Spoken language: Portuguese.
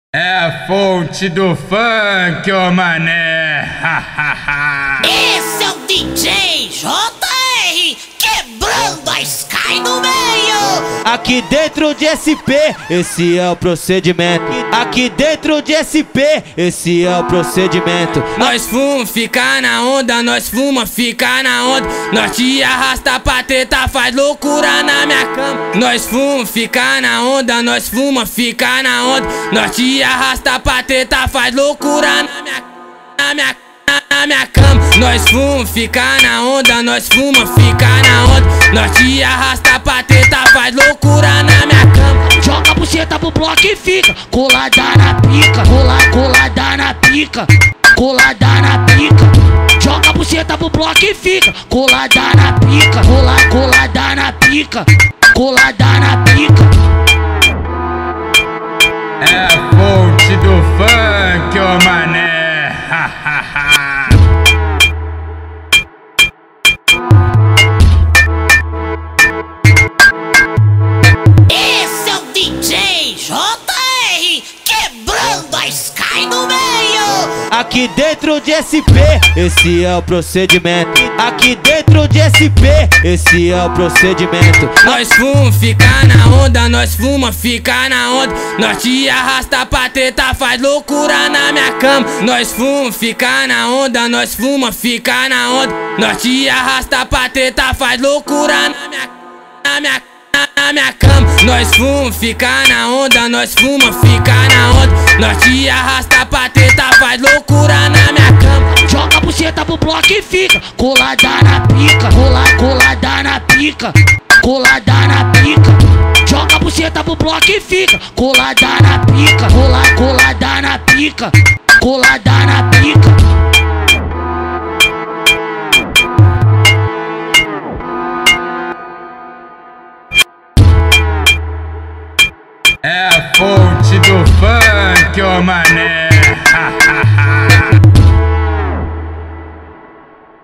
É a fonte do funk, ô mané. Esse é o DJ JR quebrando a Sky no meio. Aqui dentro de SP, esse é o procedimento. Aqui dentro de SP, esse é o procedimento. Nós fuma, fica na onda, nós fuma, fica na onda. Nós te arrasta pra treta, faz loucura na minha cama. Nós fuma, fica na onda, nós fuma, fica na onda. Nós te arrasta pra treta, faz loucura na minha cama. Nós fuma, fica na onda, nós fuma, fica na onda. Nós te arrasta pra treta, faz loucura na minha cama. Joga a buceta pro bloco e fica colada na pica, colada na pica, colada na pica. Joga a buceta pro bloco e fica colada na pica, colada na pica, colada na pica. É a fonte do funk, ô mané. Esse é o DJ JR quebrando a Sky no meio. Aqui dentro de SP, esse é o procedimento. Aqui dentro de SP, esse é o procedimento. Nós fuma, fica na onda, nós fuma, fica na onda. Nós te arrasta pra treta, faz loucura na minha cama. Nós fuma, fica na onda, nós fuma, fica na onda. Nós te arrasta pra treta, faz loucura na minha cama. Nós fuma, fica na onda, nós fuma, fica na onda. Nós te arrasta pra treta, faz loucura na minha cama. Joga a buceta pro bloco e fica colada na pica, colada na pica, colada na pica. Joga a buceta pro bloco e fica colada na pica, colada na pica, colada na pica. É a fonte do funk, ô mané.